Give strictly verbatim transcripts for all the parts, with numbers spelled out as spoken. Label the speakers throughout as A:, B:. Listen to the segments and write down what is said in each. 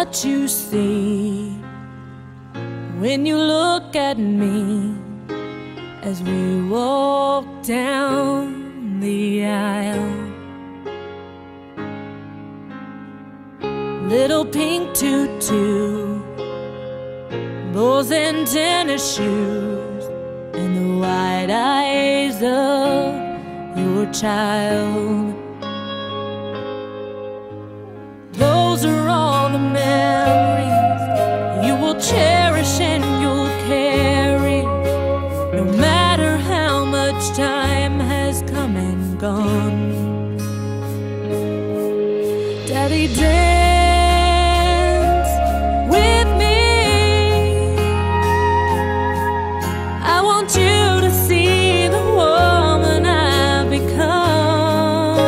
A: what you see when you look at me as we walk down the aisle. Little pink tutu, bows and tennis shoes, and the wide eyes of your child. Those are all the memories you will cherish and you'll carry, no matter how much time has come and gone. Daddy, dance with me. I want you to see the woman I've become.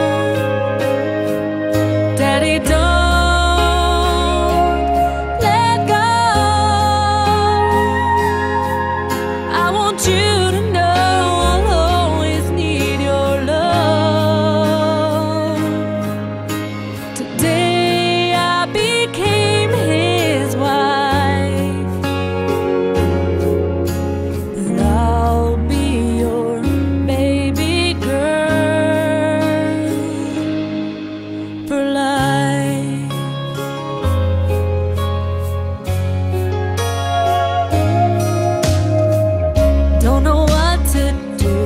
A: Daddy, don't you to know I'll always need your love. Today I became his wife, and I'll be your baby girl for life. Don't know what to do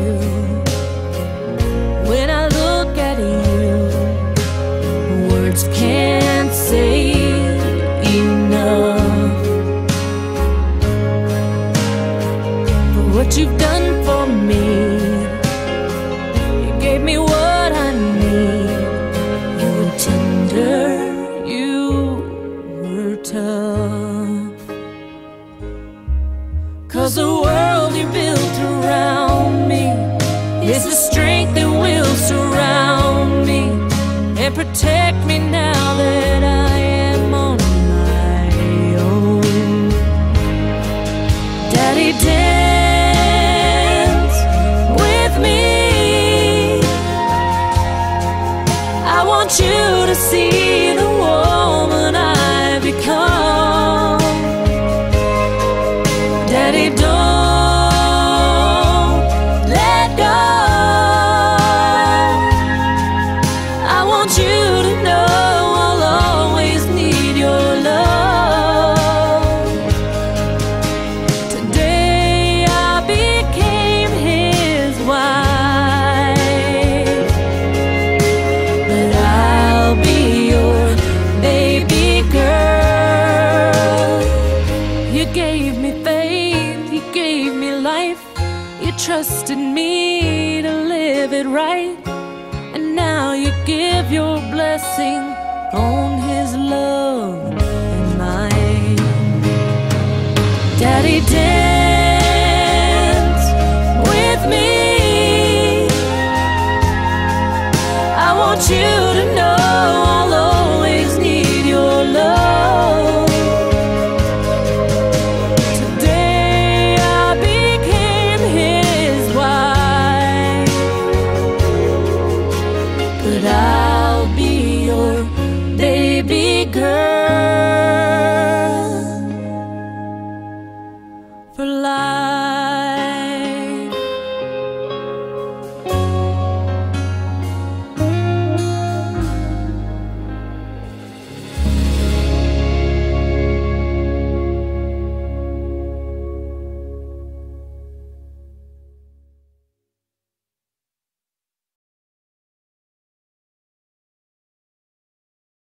A: when I look at you. Words can't say enough for what you've done for me. You gave me what I need. You were tender, you were tough. 'Cause the world you built around me is the strength that will surround me and protect me now that I am on my own. Daddy, dance with me. I want you to see the woman I've become. Daddy, don't let go. I want you to know I'll always need your love. Today I became his wife, but I'll be your baby girl. You gave me faith, you gave me life, you trusted me to live it right, and now you give your blessing on his love.